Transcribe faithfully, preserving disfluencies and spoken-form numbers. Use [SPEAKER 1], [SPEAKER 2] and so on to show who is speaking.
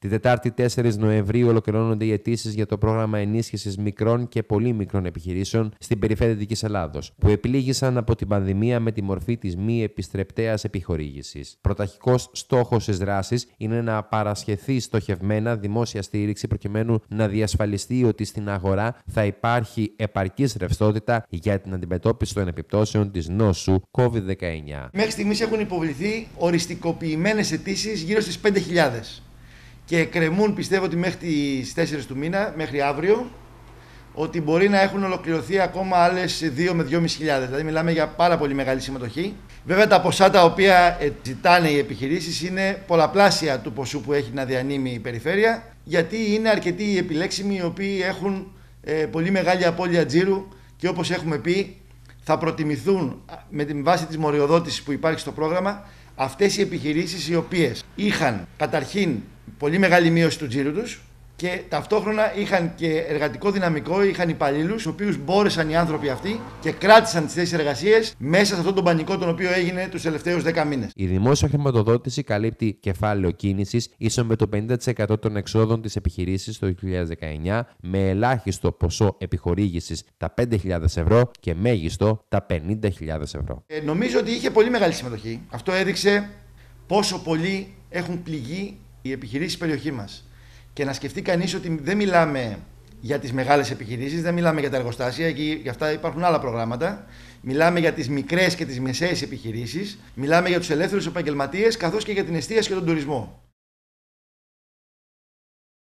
[SPEAKER 1] Την Τετάρτη τέσσερις Νοεμβρίου ολοκληρώνονται οι αιτήσεις για το πρόγραμμα ενίσχυσης μικρών και πολύ μικρών επιχειρήσεων στην περιφέρεια Δυτικής Ελλάδος, που επλήγησαν από την πανδημία με τη μορφή της μη επιστρεπτέας επιχορήγησης. Πρωταρχικός στόχος της δράσης είναι να παρασχεθεί στοχευμένα δημόσια στήριξη προκειμένου να διασφαλιστεί ότι στην αγορά θα υπάρχει επαρκής ρευστότητα για την αντιμετώπιση των επιπτώσεων της νόσου κόβιντ δεκαεννιά.
[SPEAKER 2] Μέχρι στιγμής έχουν υποβληθεί οριστικοποιημένες αιτήσεις γύρω στις πέντε χιλιάδες και εκκρεμούν, πιστεύω ότι μέχρι τις τέσσερις του μήνα, μέχρι αύριο, ότι μπορεί να έχουν ολοκληρωθεί ακόμα άλλες δύο με δυόμισι χιλιάδες. Δηλαδή μιλάμε για πάρα πολύ μεγάλη συμμετοχή. Βέβαια τα ποσά τα οποία ζητάνε οι επιχειρήσεις είναι πολλαπλάσια του ποσού που έχει να διανύμει η περιφέρεια, γιατί είναι αρκετοί οι επιλέξιμοι οι οποίοι έχουν ε, πολύ μεγάλη απώλεια τζίρου και όπως έχουμε πει θα προτιμηθούν με την βάση της μοριοδότησης που υπάρχει στο πρόγραμμα αυτές οι επιχειρήσεις οι οποίες είχαν καταρχήν πολύ μεγάλη μείωση του τζίρου τους και ταυτόχρονα είχαν και εργατικό δυναμικό, είχαν υπαλλήλους, τους οποίους μπόρεσαν οι άνθρωποι αυτοί και κράτησαν τις θέσεις εργασίας μέσα σε αυτόν τον πανικό τον οποίο έγινε τους τελευταίους δέκα μήνες.
[SPEAKER 1] Η δημόσια χρηματοδότηση καλύπτει κεφάλαιο κίνησης ίσο με το πενήντα τοις εκατό των εξόδων της επιχειρήσης το δύο χιλιάδες δεκαεννιά, με ελάχιστο ποσό επιχορήγησης τα πέντε χιλιάδες ευρώ και μέγιστο τα πενήντα χιλιάδες ευρώ.
[SPEAKER 2] Ε, νομίζω ότι είχε πολύ μεγάλη συμμετοχή. Αυτό έδειξε πόσο πολύ έχουν πληγεί οι επιχειρήσεις στην περιοχή μας. Και να σκεφτεί κανείς ότι δεν μιλάμε για τις μεγάλες επιχειρήσεις, δεν μιλάμε για τα εργοστάσια, εκεί για αυτά υπάρχουν άλλα προγράμματα. Μιλάμε για τις μικρές και τις μεσαίες επιχειρήσεις, μιλάμε για τους ελεύθερους επαγγελματίες, καθώς και για την εστίαση και τον τουρισμό.